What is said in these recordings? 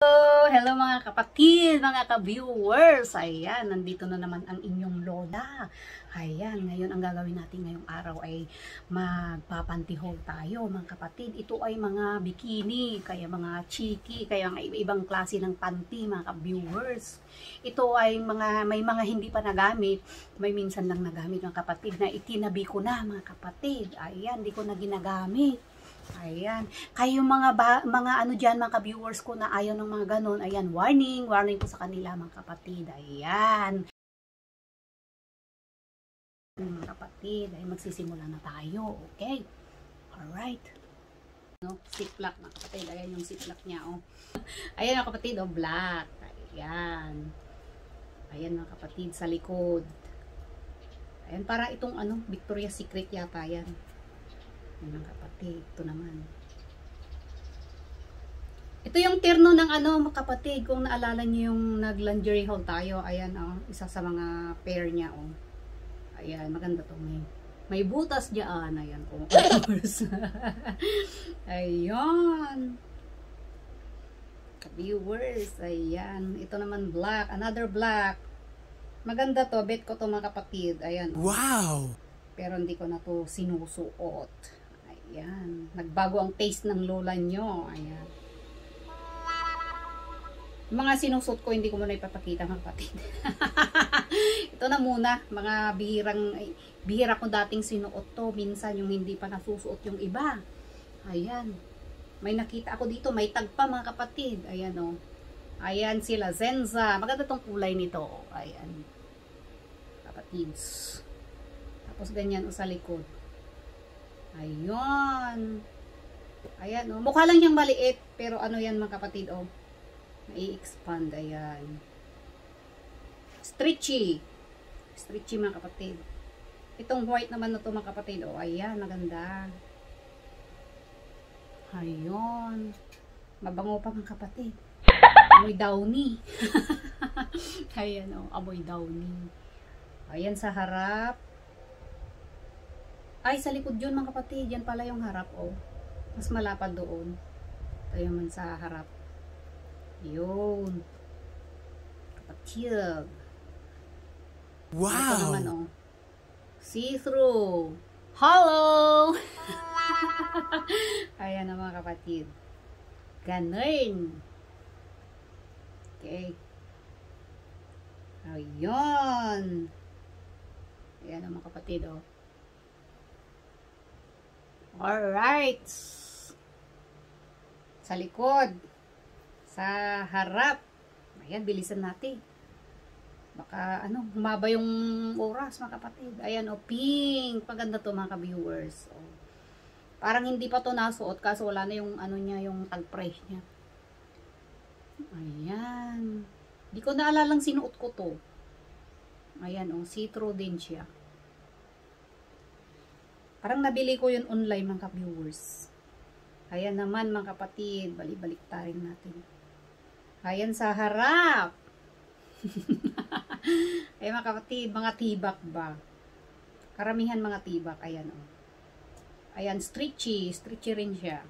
Hello mga kapatid, mga ka-viewers. Ayan, nandito na naman ang inyong lola. Ayan, ngayon ang gagawin natin ngayong araw ay magpapantihol tayo mga kapatid. Ito ay mga bikini, kaya mga chiki, kaya mga ibang klase ng panty mga ka-viewers. Ito ay may mga hindi pa nagamit, may minsan lang nagamit mga kapatid na itinabi ko na mga kapatid. Ayan, di ko na ginagamit. Ayan. Kayo mga ano diyan mga ka-viewers ko na ayaw ng mga ganon, ayan, warning po sa kanila mga kapatid. Ayan. Mga kapatid, ay magsisimula na tayo. Okay? Alright. No, ziplock mga kapatid. Ayan yung ziplock niya, oh. Ayan mga kapatid, oh, black. Ayan. Ayan mga kapatid, sa likod. Ayan, para itong ano, Victoria's Secret yata yan. Ayan mga kapatid, ito naman. Ito yung terno ng ano mga kapatid, kung naalala niyo yung nag-lingerie haul tayo, ayan, oh, isa sa mga pair niya, oh. Ayan, maganda to, may butas diyan, ayan, oh. Ayan. Viewers, ayan. Ito naman black, another black. Maganda to, bet ko to mga kapatid, ayan, oh. Wow! Pero hindi ko na to sinusuot. Ayan. Nagbago ang taste ng lola nyo. Ayan. Mga sinusot ko, hindi ko muna ipapakita mga kapatid. Ito na muna. Mga bihira ko dating sinuot to. Minsan yung hindi pa nasusuot yung iba. Ayan. May nakita ako dito. May tag pa mga kapatid. Ayan, o. Ayan sila. Zenza. Maganda tong kulay nito. Ayan. Kapatids. Tapos ganyan o sa likod. Ayun. Ayan, oh. Mukha lang yung maliit, pero ano yan mga kapatid, oh. Nai-expand, ayan. Stretchy. Stretchy mga kapatid. Itong white naman na to mga kapatid, oh. Ayan, maganda. Ayun. Mabango pa mga kapatid. Amoy downy. Ayan, oh. Amoy downy. Ayan sa harap. Ay, sa likod yun mga kapatid. Yan pala yung harap, oh. Mas malapad doon. Ito naman sa harap. Yun. Kapatid. Wow! Ito naman, oh. See-through. Hello! Ayan na mga kapatid. Ganun. Okay. Ayun. Ayan na mga kapatid, oh. Alright. Sa likod. Sa harap. Ayan, bilisan natin. Baka, ano, humaba yung oras, mga kapatid. Ayan, o, pink. Paganda to, mga ka-viewers. O, parang hindi pa to nasuot, kaso wala na yung, ano niya, yung tag price niya. Ayan. Di ko naalalang sinuot ko to. Ayan, o, see-through din siya. Parang nabili ko yun online mga ka-viewers. Ayan naman mga kapatid. Balik-balik taring natin. Ayan sa harap. Ayan mga kapatid. Mga tibak ba? Karamihan mga tibak. Ayan o. Oh. Ayan, stretchy. Stretchy rin siya.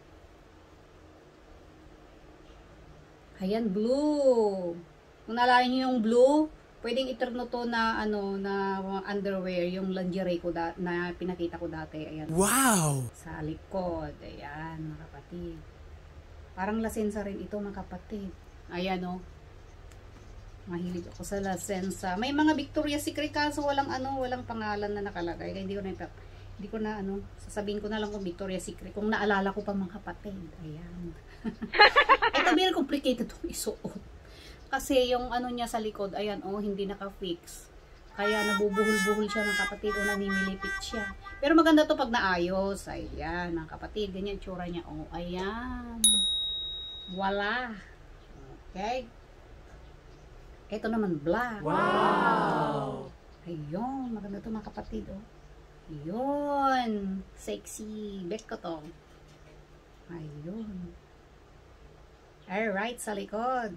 Ayan, blue. Kung naalala nyo yung blue, pwedeng i-turn to na ano na underwear, yung lingerie ko na pinakita ko dati. Ayan. Wow! Sa likod. Ayan, mga kapatid. Parang lasensa rin ito, mga kapatid. Ayan, oh. Mahilig ako sa lasensa. May mga Victoria's Secret kaso walang pangalan na nakalagay. Kaya hindi ko na sasabihin ko na lang kung Victoria's Secret kung naalala ko pa mga kapatid. Ayan. Ito very complicated itong isuot. Kasi yung ano niya sa likod, ayan, oh, hindi naka-fix. Kaya nabubuhol-buhol siya mga kapatid, o namimilipit siya. Pero maganda to pag naayos. Ayan, mga kapatid, ganyan tsura niya. Oh, ayan. Voila. Okay. Ito naman black. Wow! Ayun, maganda to mga kapatid, oh. Ayun. Sexy. Bet ko to. Ayun. Alright, sa likod.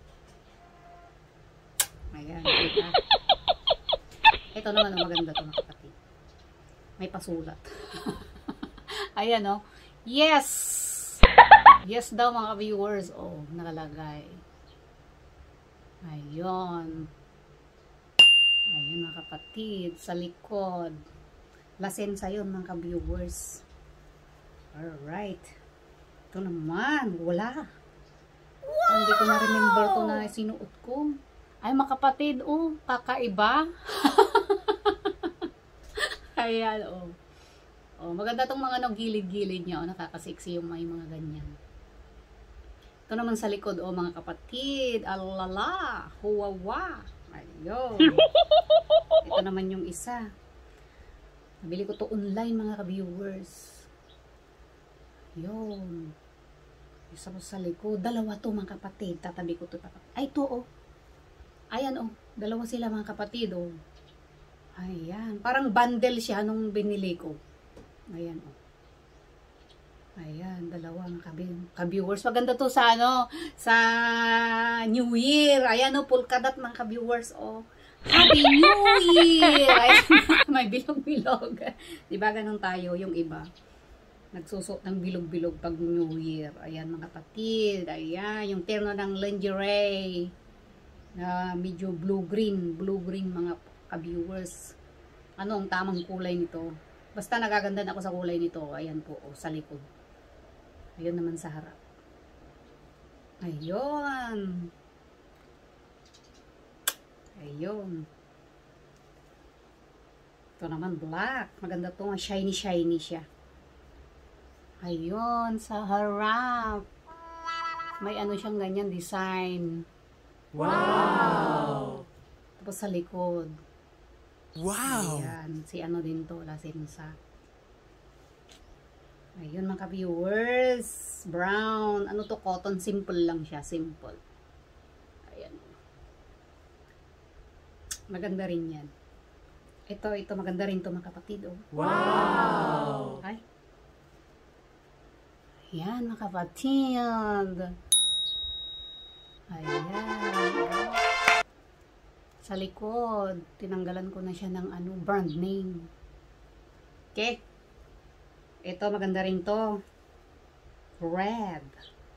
Ayan, diba? Ito naman, maganda ito mga kapatid. May pasulat. Ayan, oh. Yes! Yes daw mga viewers. Oh, nakalagay. Ayun. Ayun mga kapatid. Sa likod. Lasensa yun mga viewers. Alright. Ito naman. Wala. Hindi ko na-remember to na sinuot ko. Ay mga kapatid. Oh, kakaiba. Ayan, oh. Oh, maganda tong mga gilid-gilid niya. Oh, nakakasexy yung may mga ganyan. Ito naman sa likod, oh, mga kapatid. Alala, huwawa. Ayun. Ito naman yung isa. Nabili ko to online, mga ka-viewers. Ayun. Isa ko sa likod. Dalawa to, mga kapatid. Tatabi ko to. Ay, ito, oh. Ayan, oh. Dalawa sila, mga kapatid, oh. Ayan. Parang bundle siya nung binili ko. Ayan, oh. Ayan, dalawang ka-viewers. Maganda to sa ano, sa New Year. Ayan, oh, polkadot mga ka-viewers, oh. Happy New Year! Ayan, may bilog-bilog. Diba ganun tayo, yung iba. Nagsusot ng bilog-bilog pag New Year. Ayan, mga kapatid. Ayan, yung terno ng lingerie. Na medyo blue-green. Blue-green, mga ka-viewers. Ano ang tamang kulay nito? Basta nagagandan ako sa kulay nito. Ayan po, oh, sa likod. Ayun naman sa harap. Ayun. Ayun. Ito naman black. Maganda to. Shiny-shiny siya. Ayun, sa harap. May ano siyang ganyan design. Wow! Tapos sa likod. Wow! Ayan. Si ano din to. Lasensa. Ayun mga viewers. Brown. Ano to? Cotton. Simple lang siya. Simple. Ayan. Maganda rin yan. Ito maganda rin to mga kapatid. Oh. Wow! Ay. Ayan mga kapatid. Ayan. Sa likod, tinanggalan ko na siya ng ano, brand name. Okay. Ito, maganda rin to. Red.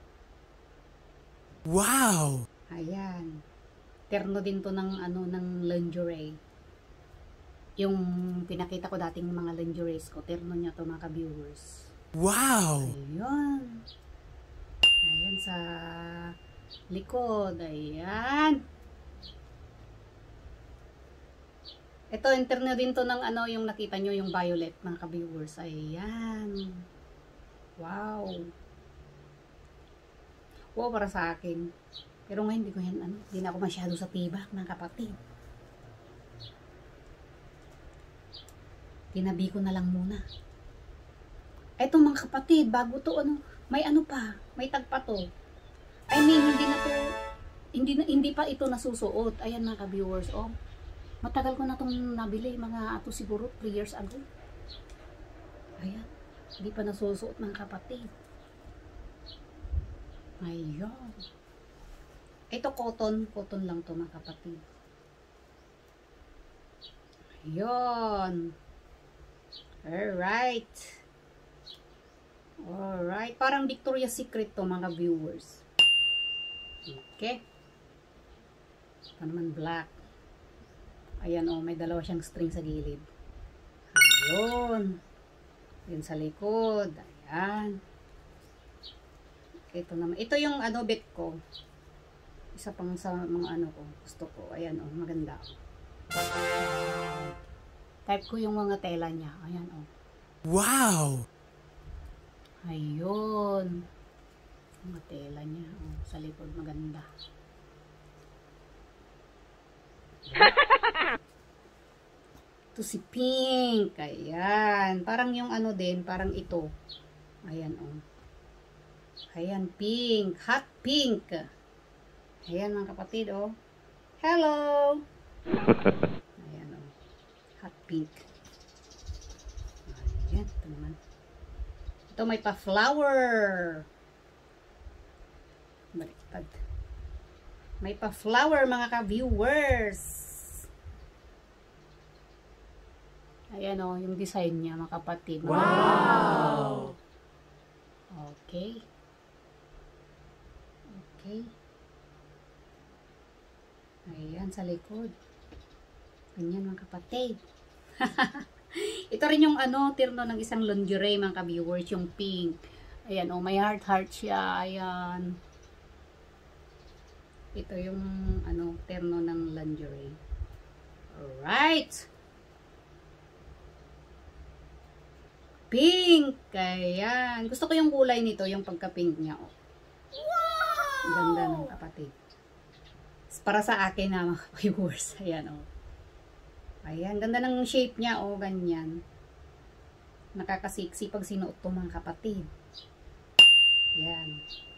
Wow! Ayan. Terno din to ng, ano, ng lingerie. Yung pinakita ko dating mga lingeries ko, terno niya to mga ka-viewers. Wow! Ayan. Ayan sa likod. Ayan. Ito, interno din to ng ano, yung nakita nyo, yung violet, mga ka-viewers. Ayan. Wow. Wow, para sa akin. Pero ngayon, hindi ko yan, ano, hindi na ako masyado sa tibak, mga kapatid. Tinabi ko na lang muna. Eto, mga kapatid, bago to, ano, may ano pa, may tag pa to. I mean, hindi na to, hindi pa ito nasusuot. Ayan, mga ka-viewers, oh. Matagal ko na itong nabili, mga ato siguro 3 years ago. Ayan, hindi pa nasusuot ng kapatid. Ayan. Ito cotton lang to mga kapatid. Ayan. Alright. Alright, parang Victoria's Secret to mga viewers. Okay. Ito naman black. Ayan, oh, may dalawa siyang string sa gilid. Ayun. Yun sa likod. Ayan. Ito naman. Ito yung ano, bet ko. Isa pang sa mga ano ko. Gusto ko. Ayan, oh, maganda. Type ko yung mga tela niya. Ayan, oh. Wow! Ayun. Mga tela niya. Oh, sa likod, maganda. Ito si pink. Ayan. Parang yung ano din, parang ito. Ayan, oh. Ayan, pink. Hot pink. Ayan, mga kapatid, oh. Hello! Ayan, oh. Hot pink. Ayan, ito naman. Ito may pa-flower. Baliktad. May pa-flower, mga ka-viewers. Ayan, oh, yung design niya, mga kapatid. Wow! Okay. Okay. Ayan, sa likod. Ganyan mga kapatid. Ito rin yung ano, terno ng isang lingerie mga ka-viewers, yung pink. Ayan, oh, may heart siya. Ayan. Ito yung ano, terno ng lingerie. Alright. Pink. Ayan. Gusto ko yung kulay nito, yung pagka-pink niya. Oh. Wow! Ganda ng kapatid. Para sa akin na mga viewers. Ayan, oh. Ayan, ganda ng shape niya, oh, ganyan. Nakakasiksi pag sinuot to mga kapatid. Ayan.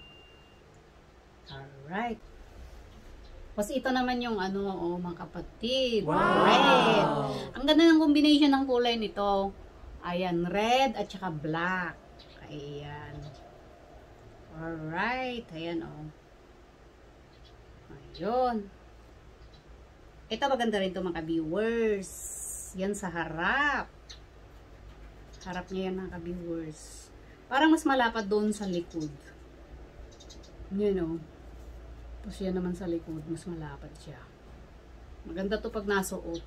Alright. Tapos ito naman yung ano, oh, mga kapatid. Wow! Red. Ang ganda ng combination ng kulay nito. Ayan, red at saka black. Ayan. Alright. Ayan, oh. Ayun. Ito maganda rin ito mga viewers. Yan sa harap. Harap niya yan mga viewers. Parang mas malapad doon sa likod. Yan o. Tapos yan naman sa likod. Mas malapad siya. Maganda to pag nasuot.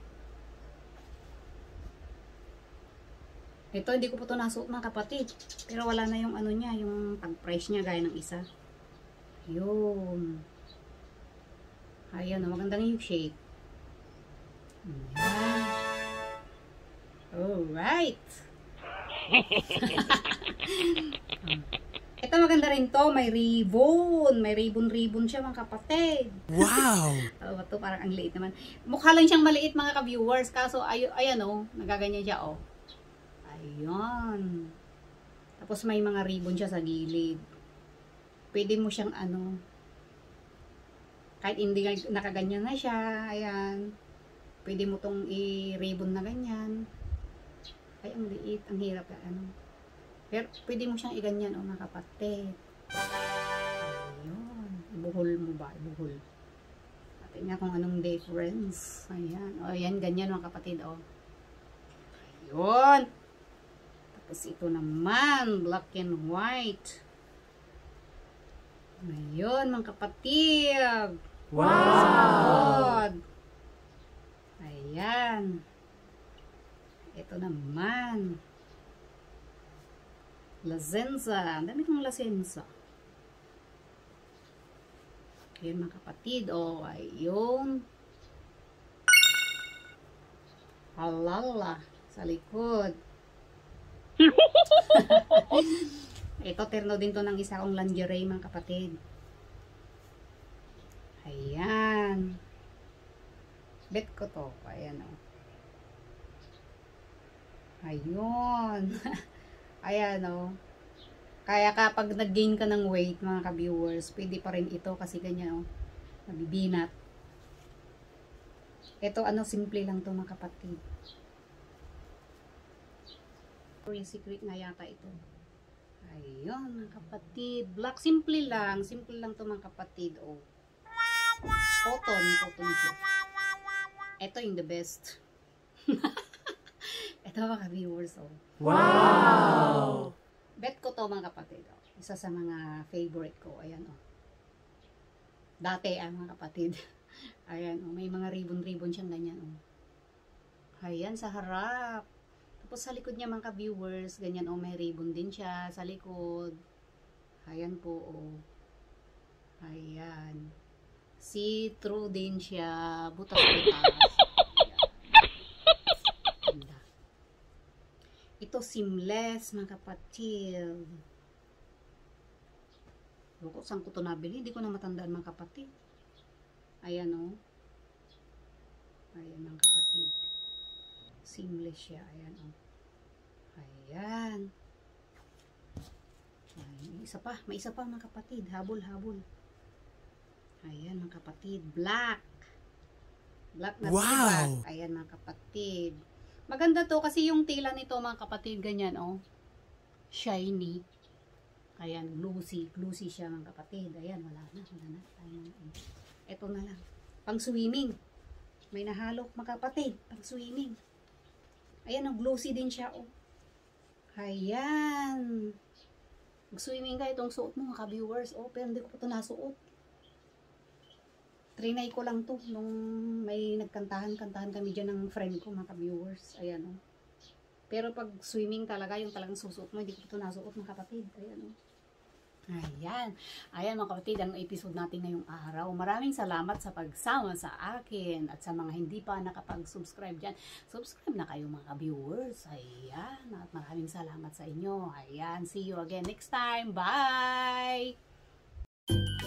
Ito hindi ko po ito nasuot mga kapatid. Pero wala na yung ano niya. Yung pag-price niya gaya ng isa. Yun. Ayan, magandang yung shape. Ayan. Alright. Ito maganda rin to. May ribbon. May ribbon siya mga kapatid. Wow! Ito parang ang liit naman. Mukha lang siyang maliit mga ka-viewers. Kaso ayan o. Nagaganyan siya o. Ayan. Tapos may mga ribbon siya sa gilid. Pwede mo siyang ano, kahit hindi nakaganyan na siya, ayan, pwede mo tong i-ribbon na ganyan. Ay, ang liit, ang hirap ka, ano. Pero pwede mo siyang i-ganyan, o mga kapatid. Ayun, ibuhol mo ba, ibuhol. Atin nga kung anong difference. Ayan, o ayan, ganyan mga kapatid, o. Ayun. Tapos ito naman, black and white. Ayun, mga kapatid. Wow! Ayan. Ito naman. Lazenza. Ang dami kong lazenza. Ayan mga kapatid. O, ayun. Halala. Sa likod. Ito, terno din to ng isa kong lingerie mga kapatid. Ayan. Bet ko to. Ayan o. Ayun. Ayan o. Kaya kapag nag-gain ka ng weight mga ka-viewers, pwede pa rin ito kasi ganyan o. Nabibinat. Ito ano, simple lang to mga kapatid. Victoria's Secret nga yata ito. Ayun mga kapatid. Black, simple lang. Simple lang to mga kapatid o. Cotton siya. Ito yung the best. Ito mga viewers, oh. Wow! Bet ko to mga kapatid, oh. Isa sa mga favorite ko. Ayan, oh. Dati, mga kapatid. Ayan, oh. May mga ribbon siyang ganyan, oh. Ayan, sa harap. Tapos sa likod niya mga viewers, ganyan, oh. May ribbon din siya sa likod. Ayan po, oh. Ayan. See-through din siya. Butas-butas. Ganda. Ito seamless mga kapatid. Loko, saan ko ito nabili? Hindi ko na matandaan mga kapatid. Ayan o. Ayan mga kapatid. Seamless siya. Ayan o. Ayan. May isa pa mga kapatid. Habol. Ayan mga kapatid, black na wow! Ayan mga kapatid. Maganda to kasi yung tila nito mga kapatid, ganyan oh. Shiny. Ayan, glossy siya mga kapatid. Ayan, wala na. Ito na lang. Pang swimming. May nahalo mga kapatid, pang swimming. Ayan, oh, glossy din siya oh. Ayan. Swimming ka, itong suot mo mga viewers. Oh, pero hindi ko ito nasuot. Trinay ko lang to nung may nagkantahan kami dyan ng friend ko mga viewers. Ayan oh. Pero pag swimming talaga, yung talagang susuot mo, hindi ko ito nasuot mga kapatid. Ayan oh. Ayan. Ayan mga kapatid, ang episode natin ngayong araw. Maraming salamat sa pagsama sa akin at sa mga hindi pa nakapag-subscribe dyan. Subscribe na kayo mga viewers. Ayan. At maraming salamat sa inyo. Ayan. See you again next time. Bye!